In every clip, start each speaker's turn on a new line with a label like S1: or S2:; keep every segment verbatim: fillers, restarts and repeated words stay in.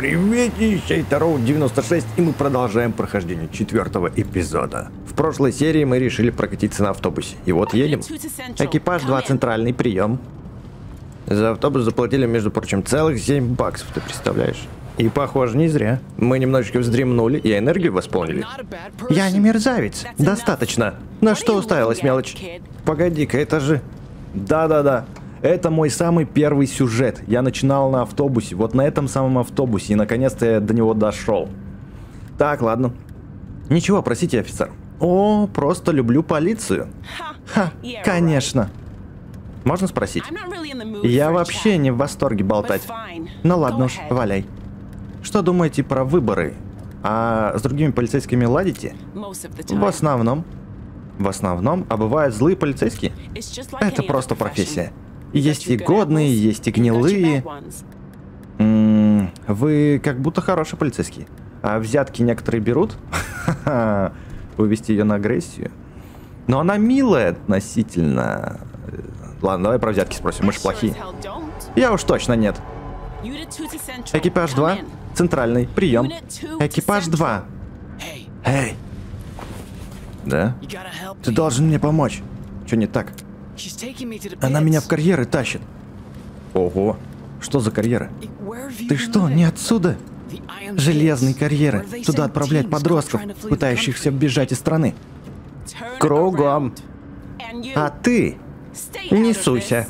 S1: Приветище, это Роуд девяносто шесть, и мы продолжаем прохождение четвертого эпизода. В прошлой серии мы решили прокатиться на автобусе, и вот едем. Экипаж два, центральный прием. За автобус заплатили, между прочим, целых семь баксов, ты представляешь? И похоже, не зря. Мы немножечко вздремнули и энергию восполнили. Я не мерзавец. Достаточно. На что уставилась мелочь? Погоди-ка, это же... Да-да-да. Это мой самый первый сюжет. Я начинал на автобусе, вот на этом самом автобусе, и наконец-то я до него дошел. Так, ладно. Ничего, простите, офицер. О, просто люблю полицию. Ха, конечно. Можно спросить? Я вообще не в восторге болтать. Ну ладно уж, валяй. Что думаете про выборы? А с другими полицейскими ладите? В основном. В основном, а бывают злые полицейские? Это просто профессия. Есть и годные, есть и гнилые. М-м, вы как будто хороший полицейский. А взятки некоторые берут? Ха-ха. Вывести ее на агрессию. Но она милая относительно. Ладно, давай про взятки спросим, мы ж плохие. Я уж точно нет. Экипаж два, центральный, прием. Экипаж два. Эй. Да? Ты должен мне помочь. Что не так? Она меня в карьеры тащит. Ого, что за карьеры? Ты что, не отсюда? Железные карьеры. Туда отправляют подростков, пытающихся бежать из страны. Кругом. А ты? Не суйся.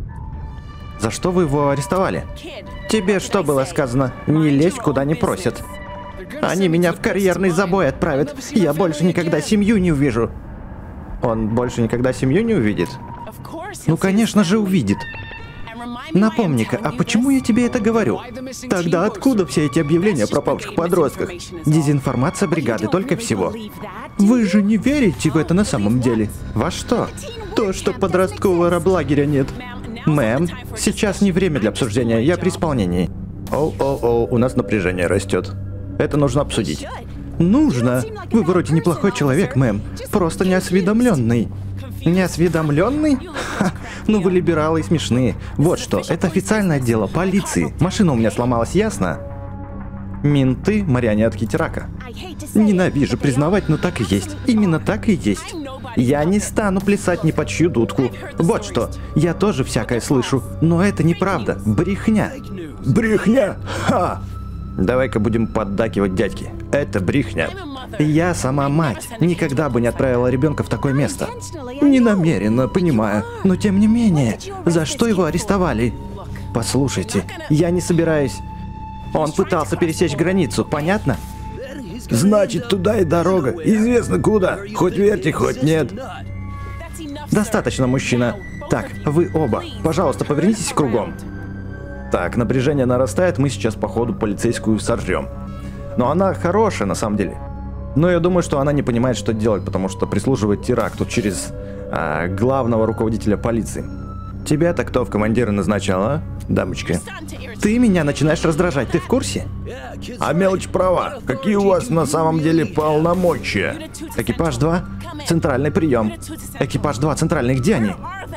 S1: За что вы его арестовали? Тебе что было сказано? Не лезь, куда не просят. Они меня в карьерный забой отправят. Я больше никогда семью не увижу. Он больше никогда семью не увидит? Ну, конечно же, увидит. Напомни-ка, а почему я тебе это говорю? Тогда откуда все эти объявления о пропавших подростках? Дезинформация бригады, только всего. Вы же не верите в это на самом деле? Во что? То, что подросткового раблагеря нет. Мэм, сейчас не время для обсуждения, я при исполнении. Оу-оу-оу, у нас напряжение растет. Это нужно обсудить. Нужно. Вы вроде неплохой человек, мэм. Просто неосведомленный. Неосведомленный? Ха, ну вы либералы и смешные. Вот что, это официальное дело полиции. Машина у меня сломалась, ясно? Менты, марионетки Тирака. Ненавижу признавать, но так и есть. Именно так и есть. Я не стану плясать ни под чью дудку. Вот что, я тоже всякое слышу, но это неправда. Брехня. Брехня? Ха! Давай-ка будем поддакивать дядьке. Это брехня. Я сама мать. Никогда бы не отправила ребенка в такое место. Не намеренно, понимаю. Но тем не менее, за что его арестовали? Послушайте, я не собираюсь... Он пытался пересечь границу, понятно? Значит, туда и дорога. Известно куда. Хоть верьте, хоть нет. Достаточно, мужчина. Так, вы оба. Пожалуйста, повернитесь кругом. Так, напряжение нарастает, мы сейчас, походу, полицейскую сожрем. Но она хорошая, на самом деле. Но я думаю, что она не понимает, что делать, потому что прислуживает теракту через а, главного руководителя полиции. Тебя-то кто в командиры назначал, а, дамочка? Ты меня начинаешь раздражать, ты в курсе? А мелочь права. Какие у вас на самом деле полномочия? Экипаж два, центральный прием. Экипаж два, центральный, где они?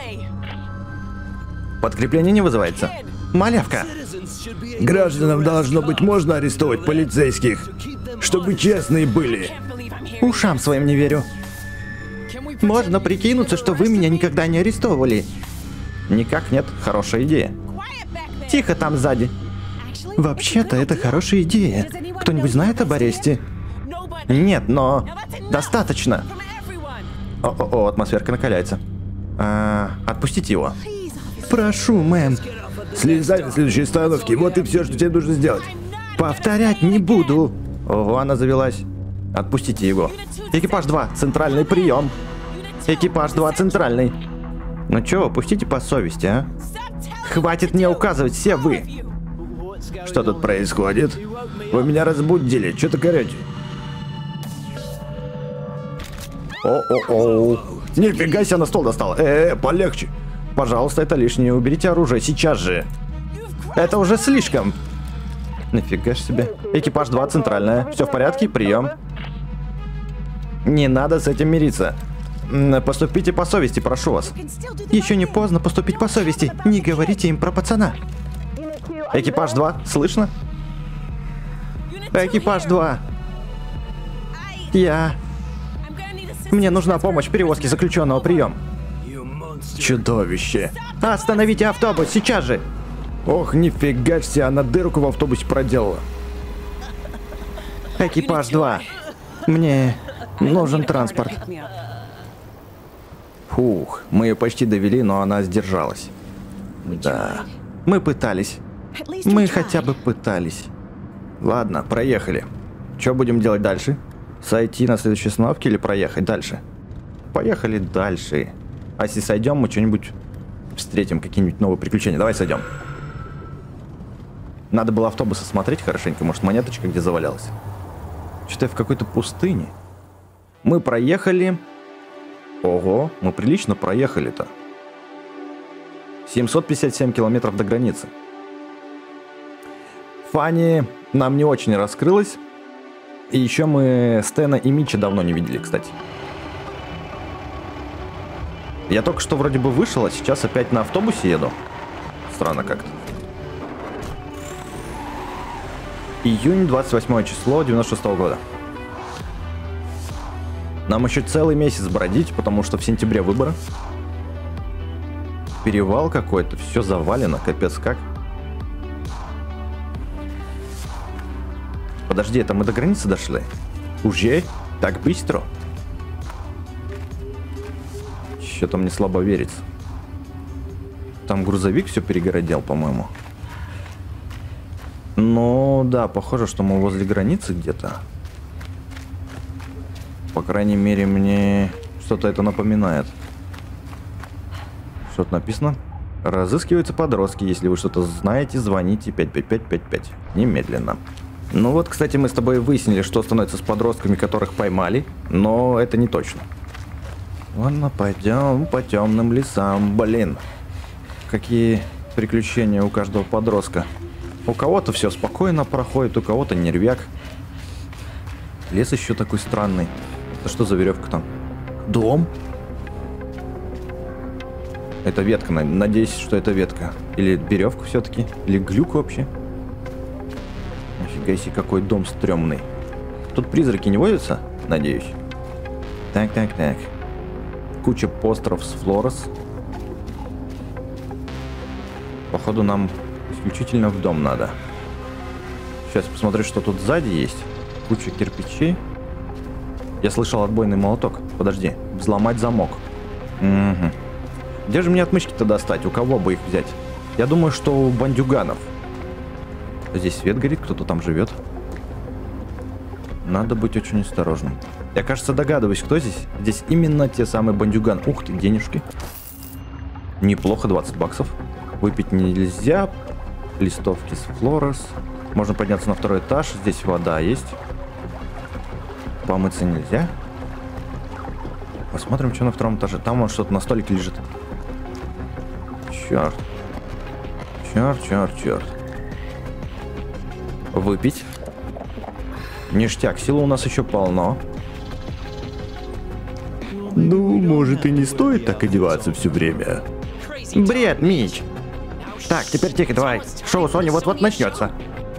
S1: Подкрепление не вызывается. Малявка. Гражданам должно быть можно арестовать полицейских, чтобы честные были. Ушам своим не верю. Можно прикинуться, что вы меня никогда не арестовывали. Никак нет, хорошая идея. Тихо там сзади. Вообще-то это хорошая идея. Кто-нибудь знает об аресте? Нет, но... Достаточно. О-о-о, атмосферка накаляется. А, отпустите его. Прошу, мэм. Слезай на следующей остановке, вот и все, что тебе нужно сделать. Повторять не буду. Ого, она завелась. Отпустите его. Экипаж два, центральный прием. Экипаж два, центральный. Ну чё, пустите по совести, а? Хватит мне указывать, все вы. Что тут происходит? Вы меня разбудили, что-то горете. О-о-о. Нифига себе, на стол достал. Э-э, полегче. Пожалуйста, это лишнее. Уберите оружие сейчас же. Это уже слишком. Нифига себе. Экипаж два, центральная. Все в порядке? Прием. Не надо с этим мириться. Поступите по совести, прошу вас. Еще не поздно поступить по совести. Не говорите им про пацана. Экипаж два, слышно? Экипаж два. Я... Мне нужна помощь в перевозке заключенного, прием. Чудовище. Остановите автобус, сейчас же. Ох, нифига себе, она дырку в автобусе проделала. Экипаж два. Мне нужен транспорт. Фух, мы ее почти довели, но она сдержалась. Да, мы пытались. Мы хотя бы пытались. Ладно, проехали. Что будем делать дальше? Сойти на следующей остановке или проехать дальше? Поехали дальше. А если сойдем, мы что-нибудь встретим, какие-нибудь новые приключения. Давай сойдем. Надо было автобус осмотреть хорошенько. Может, монеточка где завалялась. Что-то я в какой-то пустыне. Мы проехали... Ого, мы прилично проехали-то. семьсот пятьдесят семь километров до границы. Фанни нам не очень раскрылась. И еще мы Стэна и Митча давно не видели, кстати. Я только что вроде бы вышел, а сейчас опять на автобусе еду. Странно как-то. Июнь, двадцать восьмое число, девяносто шестого года. Нам еще целый месяц бродить, потому что в сентябре выборы. Перевал какой-то, все завалено, капец как. Подожди, это мы до границы дошли? Уже? Так быстро? Что-то мне слабо верится. Там грузовик все перегородил, по-моему. Ну, да, похоже, что мы возле границы где-то. По крайней мере, мне что-то это напоминает. Что-то написано. Разыскиваются подростки. Если вы что-то знаете, звоните пять пять пять пять пять. Немедленно. Ну вот, кстати, мы с тобой выяснили, что становится с подростками, которых поймали. Но это не точно. Ладно, пойдем по темным лесам. Блин. Какие приключения у каждого подростка. У кого-то все спокойно проходит, у кого-то нервяк. Лес еще такой странный. Это что за веревка там? Дом? Это ветка, надеюсь, что это ветка. Или веревка все-таки? Или глюк вообще? Нифига себе, какой дом стрёмный. Тут призраки не водятся? Надеюсь. Так, так, так. Куча постеров с Флорес. Походу нам исключительно в дом надо. Сейчас посмотрю, что тут сзади есть. Куча кирпичей. Я слышал отбойный молоток. Подожди. Взломать замок. Угу. Где же мне отмычки-то достать? У кого бы их взять? Я думаю, что у бандюганов. Здесь свет горит, кто-то там живет. Надо быть очень осторожным. Я, кажется, догадываюсь, кто здесь. Здесь именно те самые бандюганы. Ух ты, денежки. Неплохо, двадцать баксов. Выпить нельзя. Листовки с Флорес. Можно подняться на второй этаж. Здесь вода есть. Помыться нельзя. Посмотрим, что на втором этаже. Там вон что-то на столике лежит. Черт. Черт, черт, черт. Выпить. Ништяк. Силы у нас еще полно.
S2: Ну, может, и не стоит так одеваться все время.
S1: Бред, Мич. Так, теперь тихо, давай. Шоу Сони вот-вот начнется.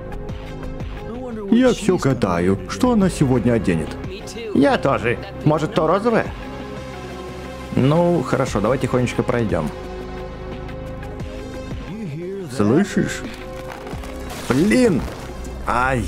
S2: Я все гадаю, что она сегодня оденет.
S1: Я тоже. Может, то розовое? Ну, хорошо, давай тихонечко пройдем.
S2: Слышишь?
S1: Блин! Ай!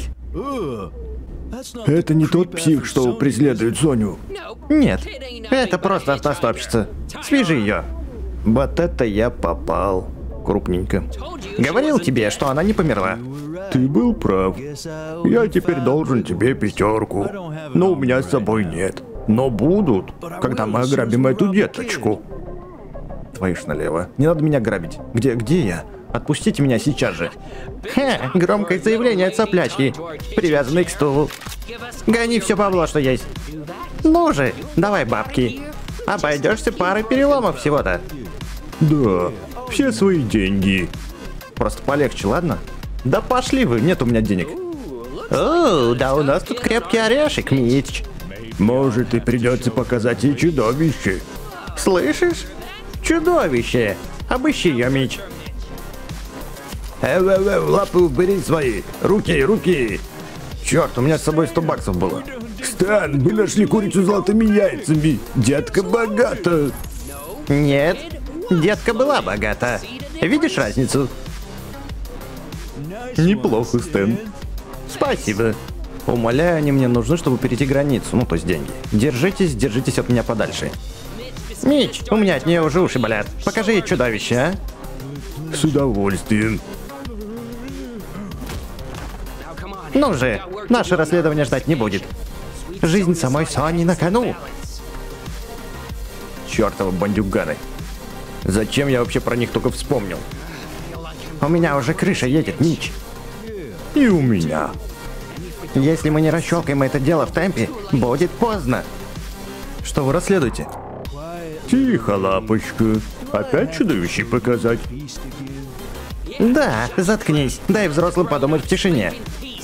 S2: Это не тот псих, что преследует Соню.
S1: Нет, это просто автостопщица. Свяжи ее. Вот это я попал. Крупненько. Говорил тебе, что она не померла.
S2: Ты был прав. Я теперь должен тебе пятерку. Но у меня с собой нет. Но будут, когда мы ограбим эту деточку.
S1: Твою ж налево. Не надо меня грабить. Где, где я? Отпустите меня сейчас же. Хе, громкое заявление от соплячки, привязанный к стулу. Гони все бабло, что есть. Ну же, давай бабки. Обойдешься парой переломов всего-то.
S2: Да, все свои деньги.
S1: Просто полегче, ладно? Да пошли вы, нет у меня денег. О, да у нас тут крепкий орешек, Мич.
S2: Может, и придется показать ей чудовище.
S1: Слышишь? Чудовище. Обыщи ее, Мич.
S2: Э-э-э, лапы убери свои. Руки, руки.
S1: Черт, у меня с собой сто баксов было.
S2: Стэн, мы нашли курицу с золотыми яйцами. Детка богата.
S1: Нет, детка была богата. Видишь разницу?
S2: Неплохо, Стэн.
S1: Спасибо. Умоляю, они мне нужны, чтобы перейти границу, ну то есть деньги. Держитесь, держитесь от меня подальше. Мич, у меня от нее уже уши болят. Покажи ей чудовище, а?
S2: С удовольствием.
S1: Ну же, наше расследование ждать не будет. Жизнь самой Сони на кону. Чёртовы бандюганы. Зачем я вообще про них только вспомнил? У меня уже крыша едет, Мич.
S2: И у меня.
S1: Если мы не расщелкаем это дело в темпе, будет поздно. Что вы расследуете?
S2: Тихо, лапочка. Опять чудовище показать?
S1: Да, заткнись. Дай взрослым подумать в тишине.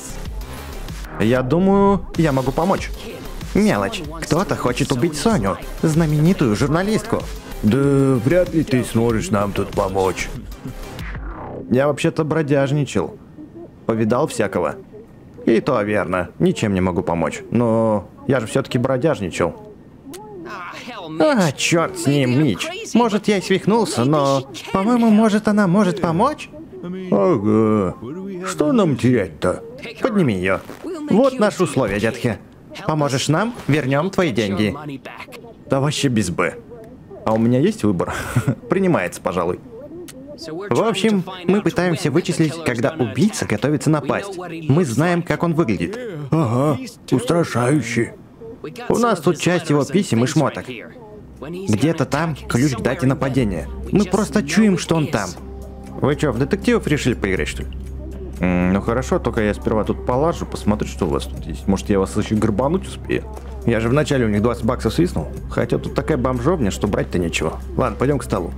S1: Я думаю, я могу помочь. Мелочь. Кто-то хочет убить Соню, знаменитую журналистку.
S2: Да вряд ли ты сможешь нам тут помочь.
S1: Я вообще-то бродяжничал. Повидал всякого. И то верно, ничем не могу помочь. Но я же все-таки бродяжничал. А, черт с ним, Мич. Может, я и свихнулся, но, по-моему, может, она может помочь?
S2: Ага. Что нам терять-то?
S1: Подними ее. Вот наши условия, детки. Поможешь нам, вернем твои деньги. Да вообще без «Б». А у меня есть выбор? Принимается, пожалуй. В общем, мы пытаемся вычислить, когда убийца готовится напасть. Мы знаем, как он выглядит.
S2: Ага, устрашающе.
S1: У нас тут часть его писем и шмоток. Где-то там ключ к дате нападения. Мы просто чуем, что он там. Вы что, в детективов решили поиграть, что ли? М, ну хорошо, только я сперва тут полажу, посмотрю, что у вас тут есть. Может, я вас еще грабануть успею? Я же вначале у них двадцать баксов свистнул. Хотя тут такая бомжовня, что брать-то нечего. Ладно, пойдем к столу.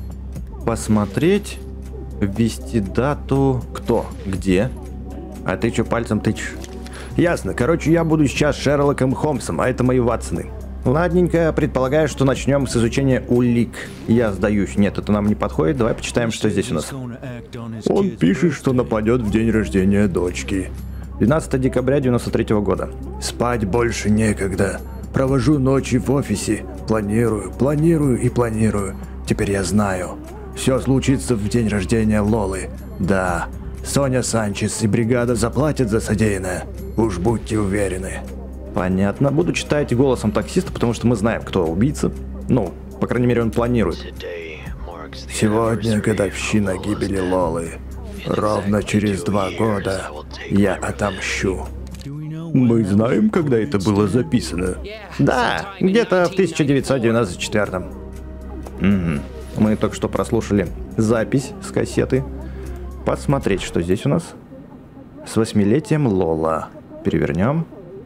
S1: Посмотреть, ввести дату, кто, где. А ты что пальцем тычешь? Ясно, короче, я буду сейчас Шерлоком Холмсом, а это мои Ватсоны. Ладненько, предполагаю, что начнем с изучения улик. Я сдаюсь. Нет, это нам не подходит. Давай почитаем, что здесь у нас.
S2: Он пишет, что нападет в день рождения дочки.
S1: двенадцатого декабря девяносто третьего года.
S2: Спать больше некогда. Провожу ночи в офисе. Планирую, планирую и планирую. Теперь я знаю. Все случится в день рождения Лолы. Да, Соня Санчес и бригада заплатят за содеянное. Уж будьте уверены.
S1: Понятно. Буду читать голосом таксиста, потому что мы знаем, кто убийца. Ну, по крайней мере, он планирует.
S2: Сегодня годовщина гибели Лолы. Ровно через два года я отомщу. Мы знаем, когда это было записано?
S1: Да, где-то в тысяча девятьсот девяносто четвёртом. Угу. Мы только что прослушали запись с кассеты. Посмотреть, что здесь у нас. С восьмилетием Лола. Перевернем.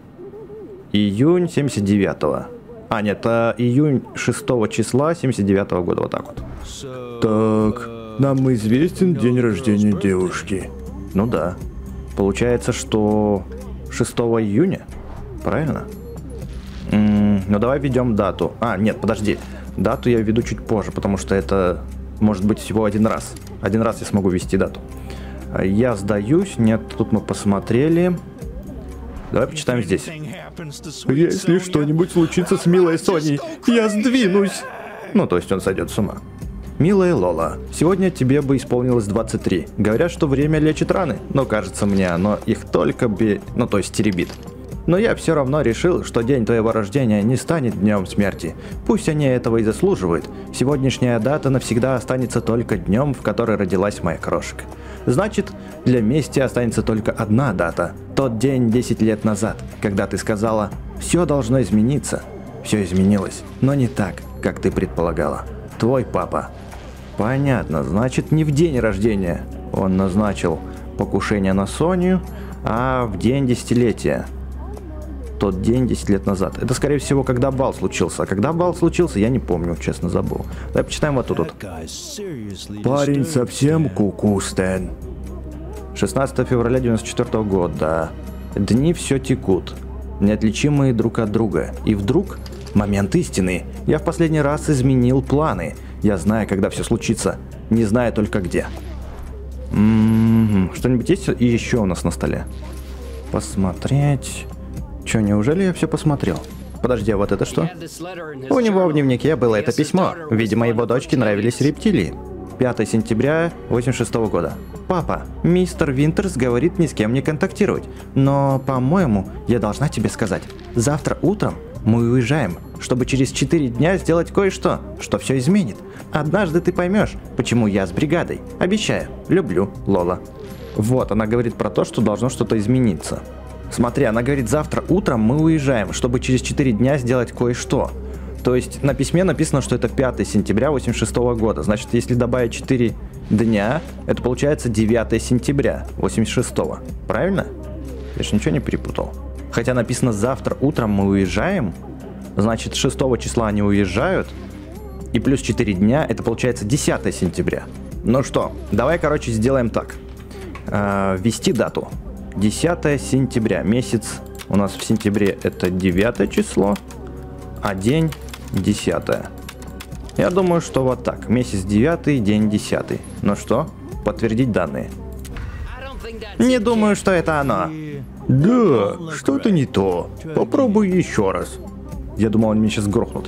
S1: Июнь семьдесят девятого. А, нет, это июнь шестого числа семьдесят девятого года. Вот так вот.
S2: Так, нам известен день рождения девушки.
S1: Ну да. Получается, что шестого июня? Правильно? М-м, ну давай введем дату. А, нет, подожди. Дату я введу чуть позже, потому что это может быть всего один раз. Один раз я смогу ввести дату. Я сдаюсь. Нет, тут мы посмотрели. Давай почитаем здесь.
S2: Если что-нибудь случится с милой Соней, я сдвинусь.
S1: Ну, то есть он сойдет с ума. Милая Лола, сегодня тебе бы исполнилось двадцать три. Говорят, что время лечит раны, но кажется мне, оно их только би... ну, то есть теребит. Но я все равно решил, что день твоего рождения не станет днем смерти. Пусть они этого и заслуживают. Сегодняшняя дата навсегда останется только днем, в который родилась моя крошка. Значит, для мести останется только одна дата. Тот день десять лет назад, когда ты сказала «все должно измениться». Все изменилось, но не так, как ты предполагала. Твой папа. Понятно, значит, не в день рождения он назначил покушение на Соню, а в день десятилетия. Тот день десять лет назад. Это, скорее всего, когда бал случился. А когда бал случился, я не помню, честно забыл. Давай почитаем вот тут вот.
S2: Парень совсем куку, Стэн.
S1: шестнадцатого февраля девяносто четвёртого года. Дни все текут, неотличимые друг от друга. И вдруг, момент истины. Я в последний раз изменил планы. Я знаю, когда все случится, не знаю только где. М-м-м, что-нибудь есть и еще у нас на столе? Посмотреть... Чё, неужели я все посмотрел? Подожди, а вот это что? У него в дневнике было это письмо. Видимо, его дочке нравились рептилии. пятое сентября восемьдесят шестого года. Папа, мистер Винтерс говорит ни с кем не контактировать. Но, по-моему, я должна тебе сказать. Завтра утром мы уезжаем, чтобы через четыре дня сделать кое-что, что все изменит. Однажды ты поймешь, почему я с бригадой. Обещаю. Люблю, Лола. Вот, она говорит про то, что должно что-то измениться. Смотри, она говорит, завтра утром мы уезжаем, чтобы через четыре дня сделать кое-что. То есть на письме написано, что это пятое сентября восемьдесят шестого года. Значит, если добавить четыре дня, это получается девятое сентября восемьдесят шестого. Правильно? Я же ничего не перепутал. Хотя написано, завтра утром мы уезжаем. Значит, шестого числа они уезжают. И плюс четыре дня, это получается десятое сентября. Ну что, давай, короче, сделаем так. Э, ввести дату. десятое сентября. Месяц у нас в сентябре это девятое число, а день десятое. Я думаю, что вот так. Месяц девятый, день десятый. Ну что, подтвердить данные. Не думаю, что это оно.
S2: Да, что-то не то. Попробуй еще раз.
S1: Я думал, они меня сейчас грохнут.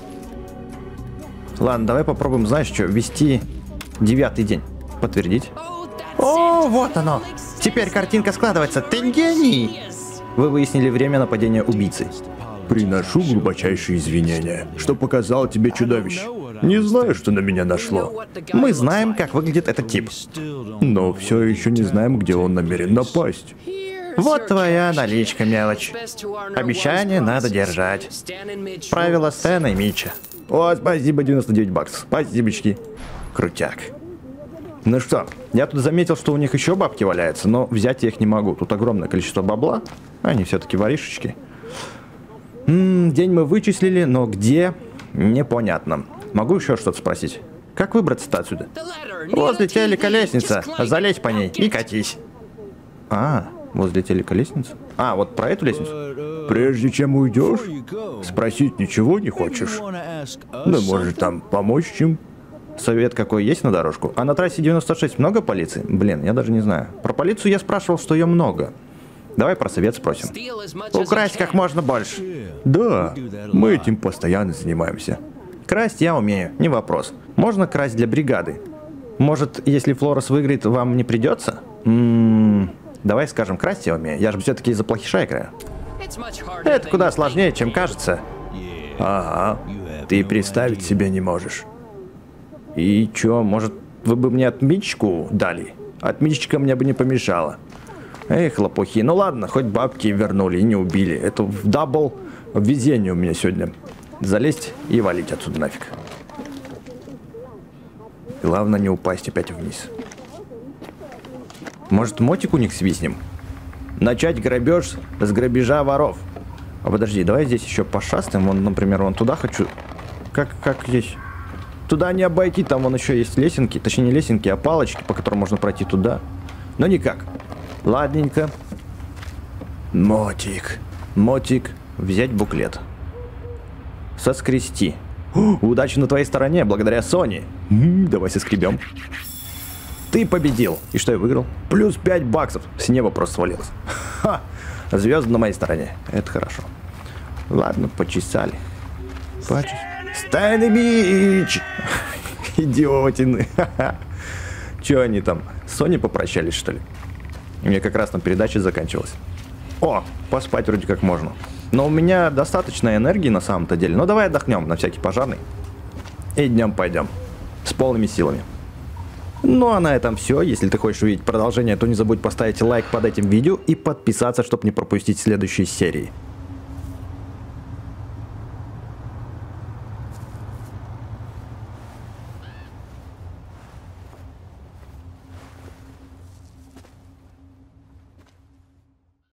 S1: Ладно, давай попробуем, знаешь что, ввести девятый день. Подтвердить. О, вот оно. Теперь картинка складывается. Ты гений. Вы выяснили время нападения убийцы.
S2: Приношу глубочайшие извинения, что показал тебе чудовище. Не знаю, что на меня нашло.
S1: Мы знаем, как выглядит этот тип.
S2: Но все еще не знаем, где он намерен напасть.
S1: Вот твоя наличка, мелочь. Обещание надо держать. Правила Стэна и Митча. О, спасибо, девяносто девять баксов. Спасибочки. Крутяк. Ну что, я тут заметил, что у них еще бабки валяются, но взять я их не могу. Тут огромное количество бабла. Они все-таки воришечки. М-м, день мы вычислили, но где? Непонятно. Могу еще что-то спросить? Как выбраться-то отсюда? Возле телека лестница. Залезь по ней и катись. А, возле телека лестница? А, вот про эту лестницу?
S2: Прежде чем уйдешь, спросить ничего не хочешь? Ну, может, там помочь чем?
S1: Совет какой есть на дорожку? А на трассе девяносто шесть много полиции? Блин, я даже не знаю. Про полицию я спрашивал, что ее много. Давай про совет спросим. Украсть как можно больше.
S2: Да, мы этим постоянно занимаемся.
S1: Красть я умею, не вопрос. Можно красть для бригады. Может, если Флорес выиграет, вам не придется? М-м-м, давай скажем, красть я умею. Я же все-таки из-за плохиша играю. Это куда сложнее, чем кажется.
S2: Ага, ты представить себе не можешь.
S1: И чё, может, вы бы мне отмычку дали? Отмычка мне бы не помешала. Эх, лопухи. Ну ладно, хоть бабки вернули и не убили. Это в дабл везение у меня сегодня. Залезть и валить отсюда нафиг. Главное не упасть опять вниз. Может, мотик у них свистнем? Начать грабеж с грабежа воров. А подожди, давай здесь еще пошастаем. Вон, например, вон туда хочу. Как, как здесь? Туда не обойти, там вон еще есть лесенки. Точнее, не лесенки, а палочки, по которым можно пройти туда. Но никак. Ладненько. Мотик. Мотик. Взять буклет. Соскрести. О, удача на твоей стороне, благодаря Сони. М-м, давай соскребем. Ты победил. И что я выиграл? Плюс пять баксов. С неба просто свалилось. Ха! Звезды на моей стороне. Это хорошо. Ладно, почесали. Почесали. Стэн и Митч! Идиотины. Че они там? С Соней попрощались, что ли? У меня как раз там передача заканчивалась. О, поспать вроде как можно. Но у меня достаточно энергии на самом-то деле. Ну давай отдохнем на всякий пожарный. И днем пойдем. С полными силами. Ну а на этом все. Если ты хочешь увидеть продолжение, то не забудь поставить лайк под этим видео и подписаться, чтобы не пропустить следующие серии.